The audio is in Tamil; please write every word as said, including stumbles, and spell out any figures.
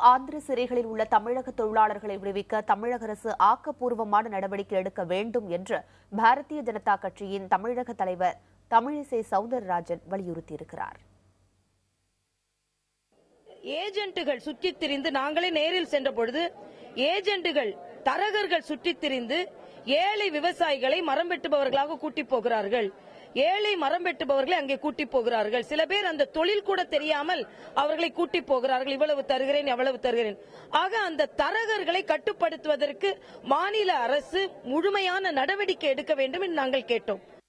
ஆந்திர சிறைகளில் உள்ள தமிழக தொழிலாளர்களை விடுவிக்க தமிழக அரசு ஆக்கப்பூர்வமான நடவடிக்கை எடுக்க வேண்டும் என்று பாரதிய ஜனதா கட்சியின் தமிழக தலைவர் தமிழிசை சவுந்தரராஜன் வலியுறுத்தியிருக்கிறார். ஏஜென்ட்டுகள் சுற்றித் திரிந்து, நாங்களே நேரில் சென்ற பொழுது ஏஜென்ட்டுகள் தரகர்கள் சுற்றித் திரிந்து ஏழை விவசாயிகளை மரம் வெட்டுபவர்களாக கூட்டி போகிறார்கள். ஏழை மரம் வெட்டுபவர்களை அங்கே கூட்டி போகிறார்கள். சில பேர் அந்த தொழில் கூட தெரியாமல் அவர்களை கூட்டி போகிறார்கள். இவ்வளவு தருகிறேன், எவ்வளவு தருகிறேன். ஆக அந்த தரகர்களை கட்டுப்படுத்துவதற்கு மாநில அரசு முழுமையான நடவடிக்கை எடுக்க வேண்டும் என்று நாங்கள் கேட்டோம்.